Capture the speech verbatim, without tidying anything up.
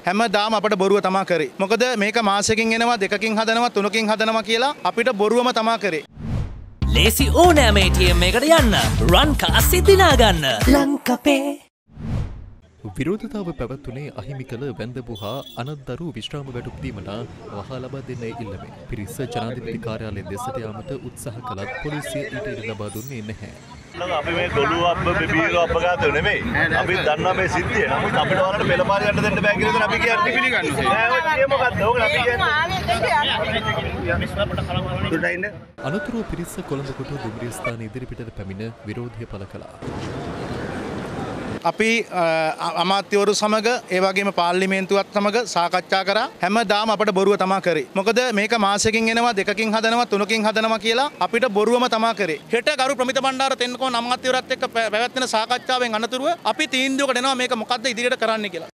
හැමදාම අපිට බොරුව තමා කරේ. මොකද මේක මාසෙකින් එනවා, දෙකකින් හදනවා, තුනකින් හදනවා කියලා අපිට බොරුවම තමා කරේ. ලේසි ඕනෑම A T M එකකට යන්න රන් කාසි දිනා ගන්න ලංකපේ. විරෝධතාව පැවැත්වුණේ අහිමි කළ වැන්දපු හා අනත්දරු විශ්‍රාම වැටුප් දීමට වහා ලබා දෙන්න ඉල්ලමින්. පිරිස ජනාධිපති කාර්යාලය දෙසට යාමට උත්සාහ කළත් පොලිසිය ඊට ඉඩ ලබා දුන්නේ නැහැ. අපි මේ දොළුව අප්ප බීරව අපගාතය නෙමෙයි. අපි දන්නවා මේ සිද්ධිය. නමුත් අපිට වරකට පෙළපාර යන්න දෙන්න බෑ කියලා අපි කියන්නේ. පිළිගන්නවා. නෑ ඔය කියේ මොකද්ද? ඕක අපි කියන්නේ. අනතුරුව පිරිස කොළඹ කොට දුම්රිය ස්ථාන ඉදිරිපිටට පැමිණ විරෝධය පළ කළා. අපි අමාත්‍යවරු සමග ඒ වගේම පාර්ලිමේන්තුවත් සමග සාකච්ඡා කරා. හැමදාම අපිට බොරුව තමා කරේ. මොකද මේක මාසෙකින් එනවා, දෙකකින් හදනවා, තුනකින් හදනවා කියලා අපිට බොරුවම තමා කරේ. හෙට කරු ප්‍රමිත බණ්ඩාර තෙන්නකෝන් අමාත්‍යවරත් එක්ක පැවැත්වෙන සාකච්ඡාවෙන් අනතුරුව අපි තීන්දුවකට එනවා මේක මොකද්ද ඉදිරියට කරන්න කියලා.